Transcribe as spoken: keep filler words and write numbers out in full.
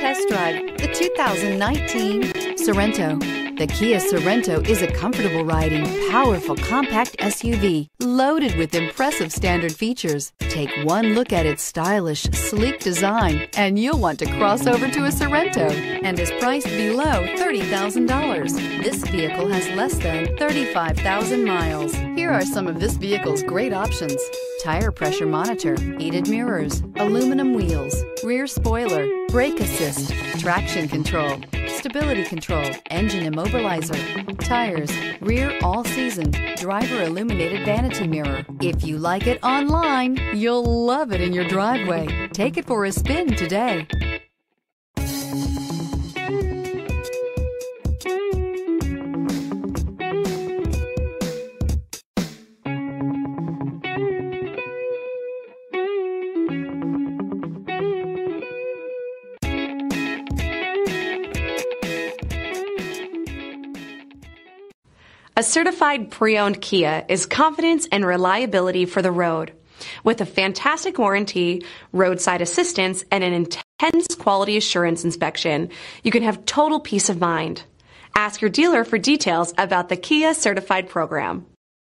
test drive the two thousand nineteen Sorento. The Kia Sorento is a comfortable riding, powerful compact S U V loaded with impressive standard features. Take one look at its stylish, sleek design and you'll want to cross over to a Sorento, and is priced below thirty thousand dollars. This vehicle has less than thirty-five thousand miles. Here are some of this vehicle's great options: tire pressure monitor, heated mirrors, aluminum wheels, rear spoiler, brake assist, traction control, stability control, engine immobilizer, tires, rear all-season, driver illuminated vanity mirror. If you like it online, you'll love it in your driveway. Take it for a spin today. A certified pre-owned Kia is confidence and reliability for the road. With a fantastic warranty, roadside assistance, and an intense quality assurance inspection, you can have total peace of mind. Ask your dealer for details about the Kia Certified program.